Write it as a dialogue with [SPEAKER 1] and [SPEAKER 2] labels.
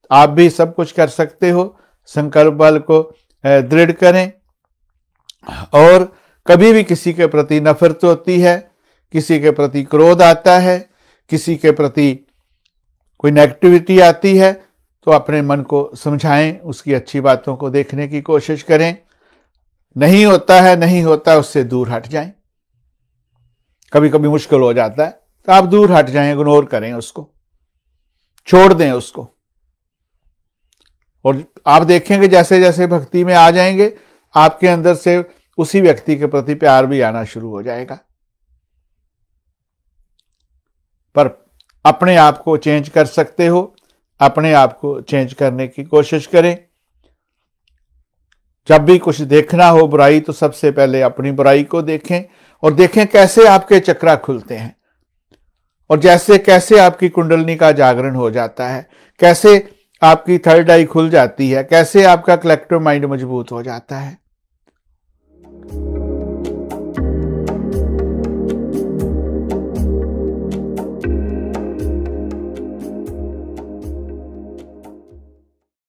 [SPEAKER 1] आप भी सब कुछ कर सकते हो। संकल्प बल को दृढ़ करें। और कभी भी किसी के प्रति नफरत होती है, किसी के प्रति क्रोध आता है, किसी के प्रति कोई नेगेटिविटी आती है, तो अपने मन को समझाएं, उसकी अच्छी बातों को देखने की कोशिश करें। नहीं होता है, नहीं होता, उससे दूर हट जाएं। कभी कभी मुश्किल हो जाता है तो आप दूर हट जाएं, इग्नोर करें उसको, छोड़ दें उसको। और आप देखेंगे जैसे जैसे भक्ति में आ जाएंगे, आपके अंदर से उसी व्यक्ति के प्रति प्यार भी आना शुरू हो जाएगा। पर अपने आप को चेंज कर सकते हो, अपने आप को चेंज करने की कोशिश करें। जब भी कुछ देखना हो बुराई, तो सबसे पहले अपनी बुराई को देखें और देखें कैसे आपके चक्रा खुलते हैं, और जैसे कैसे आपकी कुंडलनी का जागरण हो जाता है, कैसे आपकी थर्ड आई खुल जाती है, कैसे आपका कलेक्टिव माइंड मजबूत हो जाता है।